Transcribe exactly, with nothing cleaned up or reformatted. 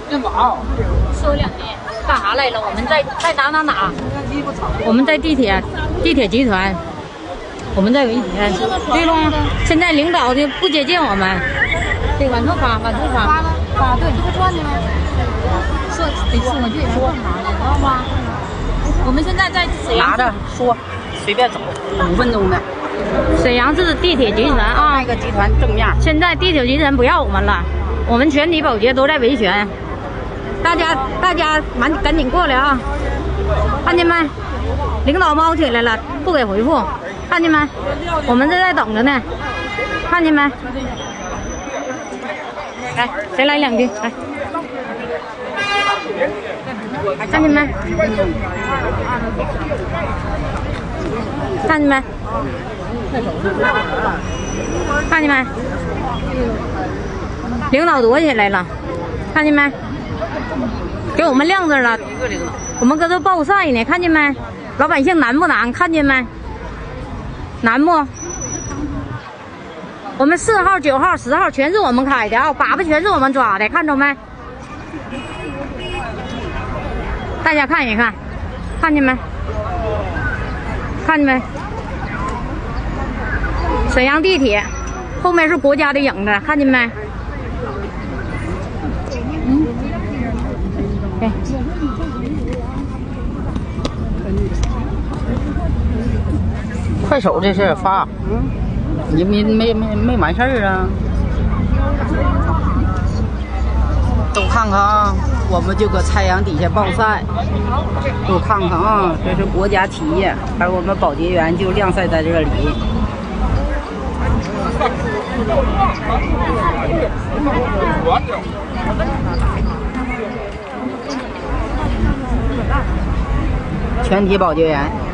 说两句，干啥来了？我们在在哪哪哪？我们在地铁，地铁集团，我们在维权。对了，现在领导就不接见我们。对，往后发，往后发。发了，发对，这不转的吗？说得说，我就得说啥呢？知道吗？我们现在在沈阳。 拿着说，随便走，五分钟的。 沈阳市地铁集团啊， 那个集团正面。 现在地铁集团不要我们了，我们全体保洁都在维权。大家大家赶赶紧过来啊！看见没？领导猫起来了，不给回复。看见没？我们这在等着呢。看见没？来，谁来两句？来，看见没？看见没？看见没？领导躲起来了，看见没？给我们晾着了，我们搁这暴晒呢，看见没？老百姓难不难？看见没？难不？我们四号、九号、十号全是我们开的啊，粑粑全是我们抓的，看着没？大家看一看，看见没？看见没？沈阳地铁后面是国家的影子，看见没？嗯，对。 快手这事发，嗯，你没没没没完事儿啊？都看看啊，我们就搁太阳底下暴晒，都看看啊，这是国家企业，而我们保洁员就晾晒在这里。全体保洁员。